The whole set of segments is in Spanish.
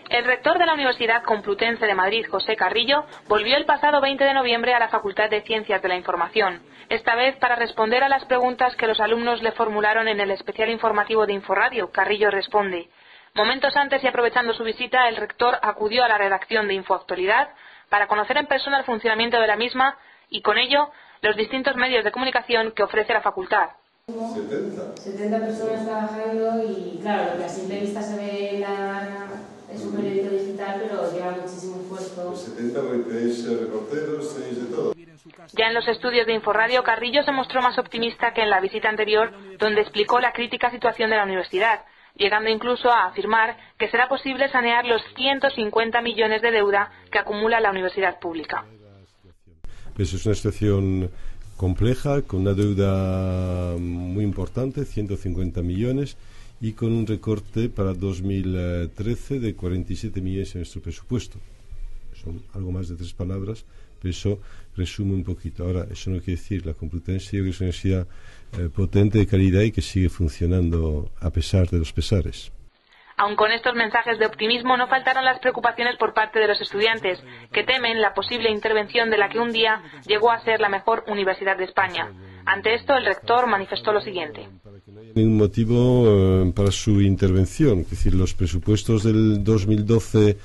El rector de la Universidad Complutense de Madrid, José Carrillo, volvió el pasado 20 de noviembre a la Facultad de Ciencias de la Información, esta vez para responder a las preguntas que los alumnos le formularon en el especial informativo de Inforradio. Carrillo responde. Momentos antes y aprovechando su visita, el rector acudió a la redacción de Infoactualidad para conocer en persona el funcionamiento de la misma y, con ello, los distintos medios de comunicación que ofrece la facultad. 70 personas trabajando y, claro, lo que a simple vista se ve es un periódico digital, pero lleva muchísimo esfuerzo. 70 porque tenéis reporteros, tenéis de todo. Ya en los estudios de Inforradio, Carrillo se mostró más optimista que en la visita anterior, donde explicó la crítica situación de la universidad, llegando incluso a afirmar que será posible sanear los 150 millones de deuda que acumula la universidad pública. Pues es una situación compleja, con una deuda muy importante, 150 millones, y con un recorte para 2013 de 47 millones en nuestro presupuesto. Son algo más de 3 palabras, pero eso resume un poquito. Ahora, eso no quiere decir, la Complutense yo creo que es una universidad potente, de calidad y que sigue funcionando a pesar de los pesares. Aun con estos mensajes de optimismo, no faltaron las preocupaciones por parte de los estudiantes, que temen la posible intervención de la que un día llegó a ser la mejor universidad de España. Ante esto, el rector manifestó lo siguiente. No hay ningún motivo para su intervención. Es decir, los presupuestos del 2012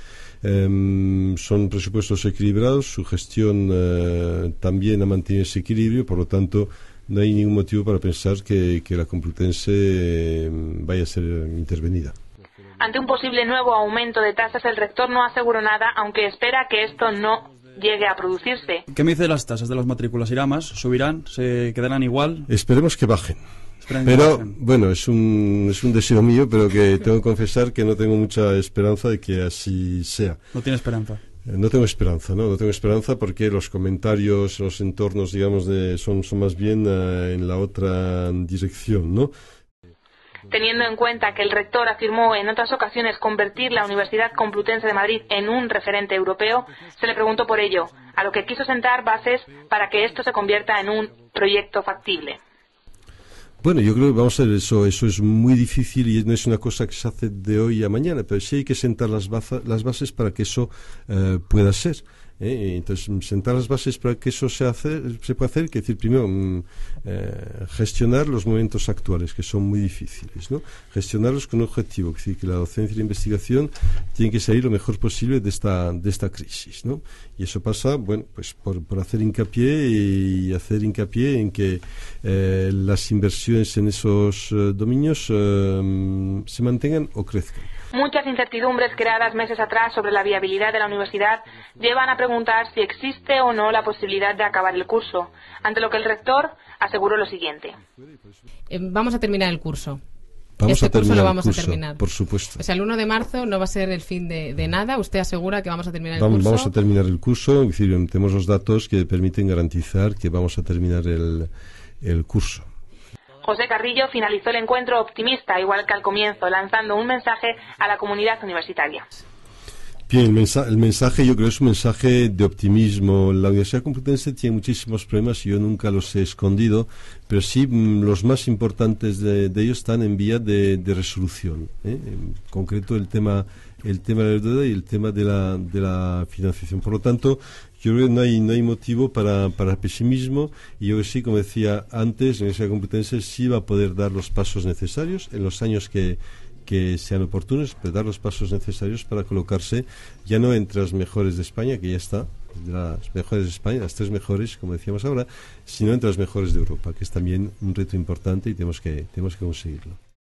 son presupuestos equilibrados, su gestión también ha mantenido ese equilibrio, por lo tanto, no hay ningún motivo para pensar que la Complutense vaya a ser intervenida. Ante un posible nuevo aumento de tasas, el rector no aseguró nada, aunque espera que esto no llegue a producirse. ¿Qué me dice de las tasas de las matrículas? ¿Irá más? ¿Subirán? ¿Se quedarán igual? Esperemos que bajen. Pero, bueno, es un deseo mío, pero que tengo que confesar que no tengo mucha esperanza de que así sea. ¿No tiene esperanza? No tengo esperanza, ¿no? No tengo esperanza porque los comentarios, los entornos, digamos, son más bien en la otra dirección, ¿no? Teniendo en cuenta que el rector afirmó en otras ocasiones convertir la Universidad Complutense de Madrid en un referente europeo, se le preguntó por ello, a lo que quiso sentar bases para que esto se convierta en un proyecto factible. Bueno, yo creo que vamos a ver, eso es muy difícil y no es una cosa que se hace de hoy a mañana, pero sí hay que sentar las bases para que eso pueda ser. Entonces, sentar las bases para que eso se pueda hacer, que decir, primero, gestionar los momentos actuales, que son muy difíciles, ¿no? Gestionarlos con un objetivo, es decir, que la docencia y la investigación tienen que salir lo mejor posible de esta crisis, ¿no? Y eso pasa, bueno, pues por hacer hincapié en que las inversiones en esos dominios se mantengan o crezcan. Muchas incertidumbres creadas meses atrás sobre la viabilidad de la universidad llevan a preguntar si existe o no la posibilidad de acabar el curso, ante lo que el rector aseguró lo siguiente. Vamos a terminar el curso. Vamos a terminar. Por supuesto. O sea, el 1 de marzo no va a ser el fin de nada. ¿Usted asegura que vamos a terminar el curso? Vamos a terminar el curso. Es decir, tenemos los datos que permiten garantizar que vamos a terminar el curso. José Carrillo finalizó el encuentro optimista, igual que al comienzo, lanzando un mensaje a la comunidad universitaria. Bien, el mensaje yo creo es un mensaje de optimismo. La Universidad Complutense tiene muchísimos problemas y yo nunca los he escondido, pero sí los más importantes de ellos están en vía de resolución. En concreto el tema de la deuda y el tema de la financiación. Por lo tanto, yo creo que no hay motivo para pesimismo y yo creo que sí, como decía antes, la Universidad Complutense sí va a poder dar los pasos necesarios en los años que sean oportunos, pero dar los pasos necesarios para colocarse ya no entre las mejores de España, que ya está, de las mejores de España, las 3 mejores, como decíamos ahora, sino entre las mejores de Europa, que es también un reto importante y tenemos que conseguirlo.